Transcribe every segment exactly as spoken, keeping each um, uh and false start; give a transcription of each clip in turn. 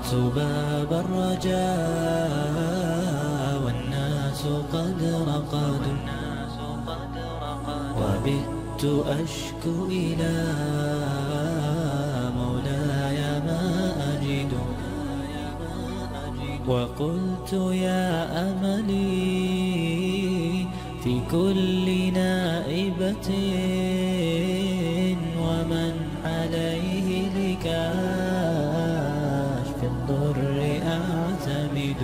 فتحت باب الرجاء والناس قد رقدوا، وبت أشكو إلى مولاي ما أجد، وقلت يا أملي في كل نائبة ومن عليه لكاشف الضر أعتمد،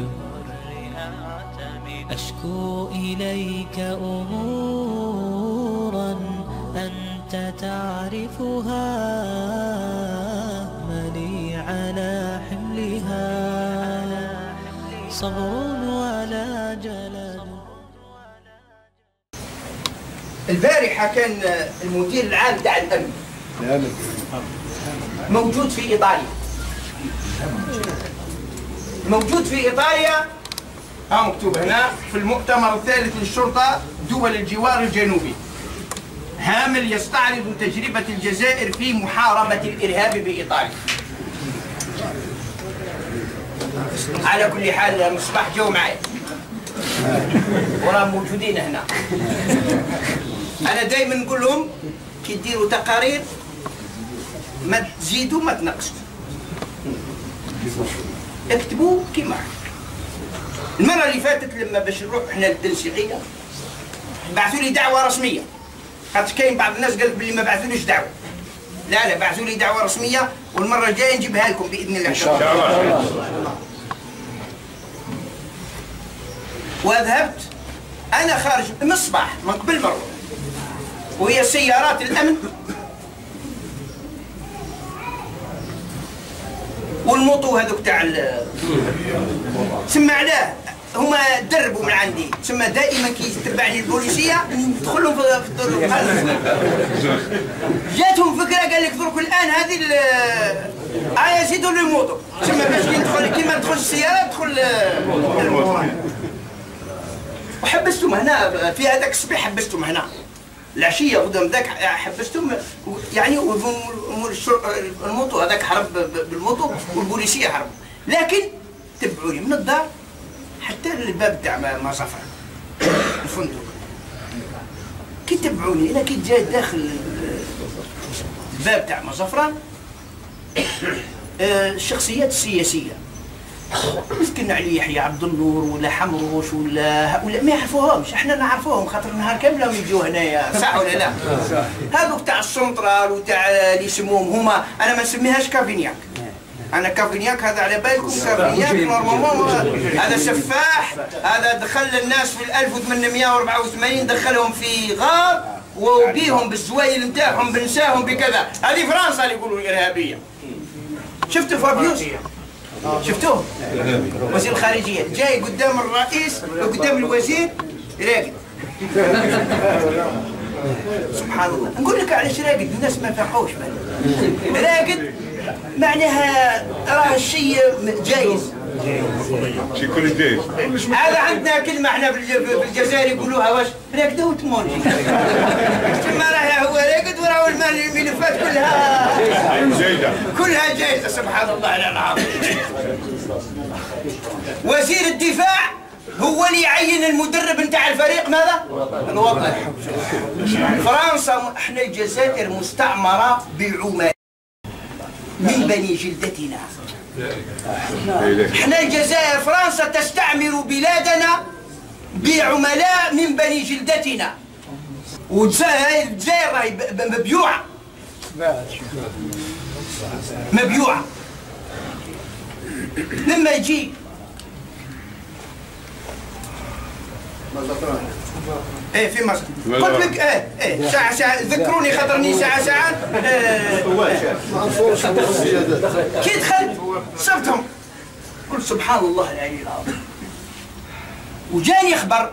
أشكو إليك أمورا أنت تعرفها، ملي على حملها صبر ولا جلد. البارحة كان المدير العام تاع الأمن موجود في إيطاليا، موجود في إيطاليا، ها مكتوب هنا في المؤتمر الثالث للشرطة دول الجوار الجنوبي، هامل يستعرض تجربة الجزائر في محاربة الإرهاب بإيطاليا. على كل حال مصباح جو معي وراهم موجودين هنا. أنا دايما نقول لهم كي ديروا تقارير ما تزيدوا ما تنقصوا، اكتبوا كيما المرة اللي فاتت لما باش نروح احنا للتنسيقية بعثوا لي دعوة رسمية، خاطر كاين بعض الناس قالت بلي ما بعثوليش دعوة. لا لا بعثوا لي دعوة رسمية، والمرة الجاية نجيبها لكم بإذن الله إن شاء الله. وذهبت أنا خارج من الصباح من قبل مرة، وهي سيارات الأمن والموطو هذوك تاع تسمى علاه هما دربوا من عندي، تسمى دائما كي تتبعني البوليسيه ندخل لهم في الطرق. جاتهم فكره قال لك درك الان هذه اه يزيدوا لي الموطو، تسمى باش ندخل كيما ندخل السياره ندخل الموطو. وحبستهم هنا في هذاك الصبيح، حبستهم هنا العشيه قدام ذاك حبستهم، يعني الموطو هذاك هرب بالموطو والبوليسيه هربوا، لكن تبعوني من الدار حتى الباب تاع ما صفرا الفندق. كي تبعوني انا كي جاي داخل الباب تاع ما صفرا الشخصيات السياسيه مسكن علي يحيى عبد النور ولا حمروش ولا هؤلاء ما يعرفوهمش، احنا نعرفوهم خاطر نهار كامل راهم يجوا هنايا، صح ولا لا؟ هذوك تاع السنترال وتاع اللي يسموهم هما انا ما نسميهاش كافينياك، انا كافينياك هذا على بالكم، كافينياك نورمالمون هذا سفاح، هذا دخل الناس في ألف وثمانمئة وأربعة وثمانين دخلهم في غار وبيهم بالزوايل نتاعهم بنساهم بكذا، هذه فرنسا اللي يقولوا الارهابيه. شفتوا فابيوس؟ شفتوه؟ وزير الخارجيه جاي قدام الرئيس وقدام الوزير راقد. سبحان الله، نقول لك علاش راقد، الناس ما فاقوش راقد معناها راه الشيء جايز، شي كل جايز. هذا عندنا كلمه احنا بالجزائر يقولوها واش راقده وتمونجي، ثم راه هو راقد وراه الملفات كلها جيده كلها جايزه. سبحان الله العظيم. وزير الدفاع هو اللي يعين المدرب نتاع الفريق ماذا؟ الوطني. فرنسا احنا الجزائر مستعمره بعملاء من بني جلدتنا. احنا الجزائر فرنسا تستعمر بلادنا بعملاء من بني جلدتنا، والجزائر راهي مبيوعه مبيوعه. لما يجي ايه في مصر قلت لك ايه ايه ساعة ساعة ذكروني خاطرني ساعة ساعة ايه كي دخلت صرتهم قلت سبحان الله العلي العظيم. وجاني خبر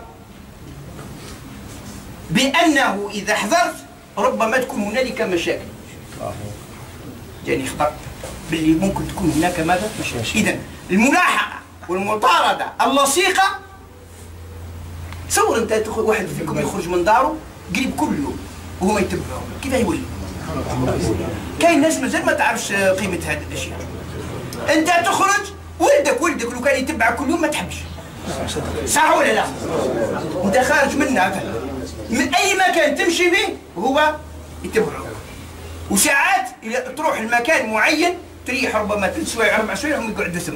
بأنه إذا حضرت ربما تكون هنالك مشاكل. جاني خبر باللي ممكن تكون هناك ماذا؟ مشاكل. إذا الملاحقة والمطاردة اللصيقة، تصور انت تاخذ واحد فيكم يخرج من داره قريب كل يوم وهما يتبعوه، كيف يولي؟ كاين ناس مازال ما تعرفش قيمه هذه الاشياء. انت تخرج ولدك ولدك لو كان يتبعك كل يوم ما تحبش، صح ولا لا؟ انت خارج منها من اي مكان تمشي به هو يتبعك. وساعات اذا تروح لمكان معين تريح ربما ثلاث سوايع اربع سوايع هم يقعدوا ثم.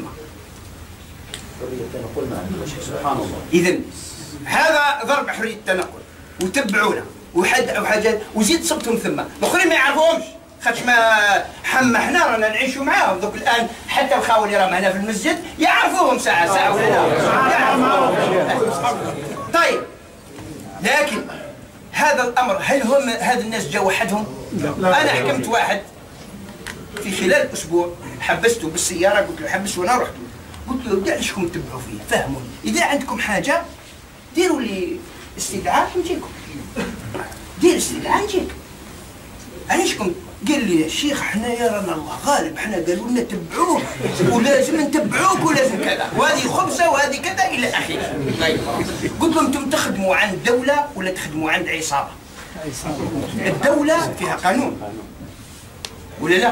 سبحان الله. اذا هذا ضرب حريه التنقل وتبعونا وحد وحاجات وزيد صبتهم ثم، الاخرين ما يعرفوهمش خاطش ما حما حنا رانا نعيشوا معاهم دوك الان حتى الخاوه اللي راهم هنا في المسجد يعرفوهم ساعه ساعه ولا لا؟ يعرفوهم. طيب لكن هذا الامر هل هم هذا الناس جاوا وحدهم؟ انا حكمت واحد في خلال اسبوع حبسته بالسياره قلت له حبس وانا رحت قلت له كاع ليشكم تتبعوا فيه فهموني اذا عندكم حاجه ديروا لي استدعاء نجيكم دير استدعاء نجيك علاشكم قال لي الشيخ حنايا رانا الله غالب حنا قالوا لنا تبعوه ولازم نتبعوك ولازم كذا وهذه خبزه وهذه كذا الى اخره. طيب قلت لهم انتم تخدموا عند دوله ولا تخدموا عند عصابه؟ الدوله فيها قانون ولا لا؟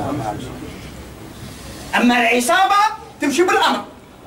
اما العصابه تمشي بالامر.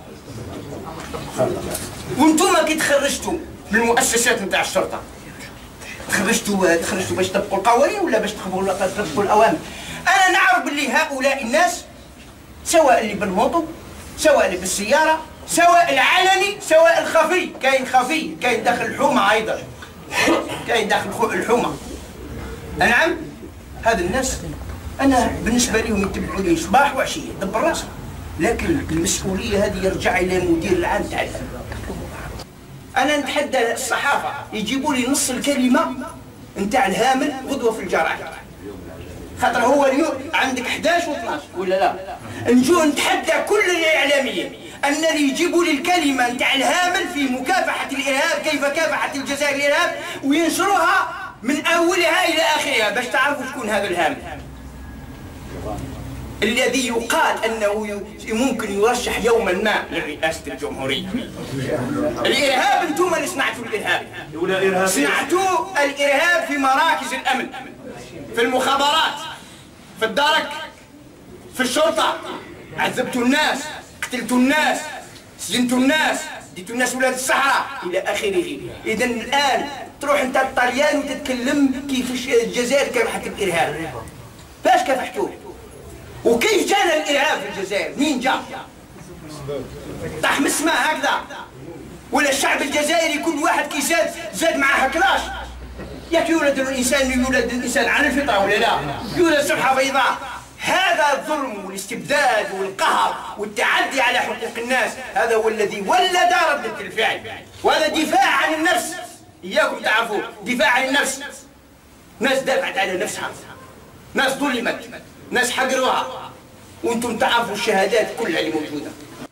وانتم كي تخرجتوا من المؤسسات نتاع الشرطه تخرجتوا تخرجتوا باش تطبقوا القوانين ولا باش تطبقوا تطبقوا الاوامر؟ انا نعرف باللي هؤلاء الناس سواء اللي بالموطو سواء اللي بالسياره سواء العلني سواء الخفي، كاين خفي كاين داخل الحومه ايضا كاين داخل الحومه. نعم هذا الناس انا بالنسبه لهم يتبعوا لي صباح وعشيه دبر راسك، لكن المسؤوليه هذه يرجع الى مدير العام تاع أنا نتحدى الصحافة يجيبوا لي نص الكلمة نتاع الهامل غدوة في الجرائد، خاطر هو اليوم عندك احد عشر و اثناش ولا لا؟ نجو نتحدى كل الإعلاميين أن اللي يجيبوا لي الكلمة نتاع الهامل في مكافحة الإرهاب، كيف كافحت الجزائر الإرهاب، وينشروها من أولها إلى آخرها باش تعرفوا شكون هذا الهامل الذي يقال أنه ممكن يرشح يوما ما لرئاسة الجمهورية. الإرهاب أنتم اللي صنعتوا الإرهاب، صنعتوا الإرهاب في مراكز الأمن، في المخابرات، في الدرك، في الشرطة، عذبتوا الناس، قتلتوا الناس، سجنتوا الناس، ديتوا الناس ولاد الصحراء إلى آخره. إذا الآن تروح أنت الطليان وتتكلم كيف الجزائر كافحت الإرهاب، فاش كافحتوه؟ وكيف جانا الإرهاب في الجزائر؟ مين جاء؟ طاح من السماء هكذا؟ ولا الشعب الجزائري كل واحد كي زاد زاد معاه كلاش؟ ياك يولد الإنسان يولد الإنسان على الفطرة ولا لا؟ يولد سبحة بيضاء. هذا الظلم والاستبداد والقهر والتعدي على حقوق الناس هذا هو الذي ولد ردة الفعل، وهذا دفاع عن النفس. إياكم تعرفوا دفاع عن النفس. ناس دافعت على نفسها، ناس ظلمت، ناس حقروها، وانتم تعرفوا الشهادات كلها اللي موجوده.